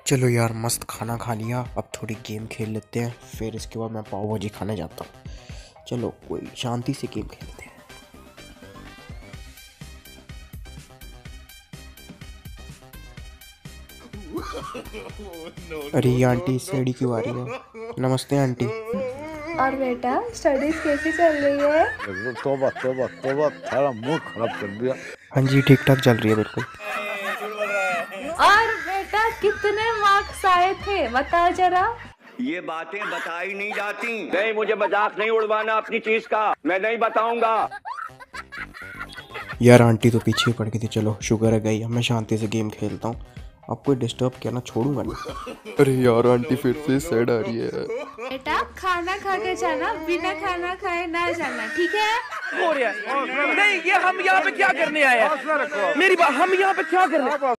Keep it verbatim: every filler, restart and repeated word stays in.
चलो यार, मस्त खाना खा लिया। अब थोड़ी गेम खेल लेते हैं, फिर इसके बाद मैं पाव भाजी खाने जाता हूँ। चलो कोई शांति से गेम खेलते हैं। अरे ये आंटी सीढ़ी क्यों आ रही है? नमस्ते आंटी। और बेटा स्टडीज कैसी चल रही है? तोबा तोबा तोबा, थारा मूड खराब कर दिया। हाँ जी, ठीक ठाक चल रही है बिल्कुल। और बेटा कितने मार्क्स आए थे बताओ जरा। ये बातें बताई नहीं जाती। नहीं, मुझे मजाक नहीं उड़वाना अपनी चीज का, मैं नहीं बताऊंगा। यार आंटी तो पीछे पड़ गई थी। चलो शुक्र है गई। अब मैं शांति से गेम खेलता हूँ। अब कोई डिस्टर्ब किया ना, छोड़ूंगा नहीं। अरे यार आंटी फिर से सैड आ रही है। बेटा खाना खा के जाना, बिना खाना खाए ना जाना, ठीक है? हो रहा है नहीं, ये हम यहाँ पे क्या करने आए हैं? मेरी बात, हम यहाँ पे क्या करने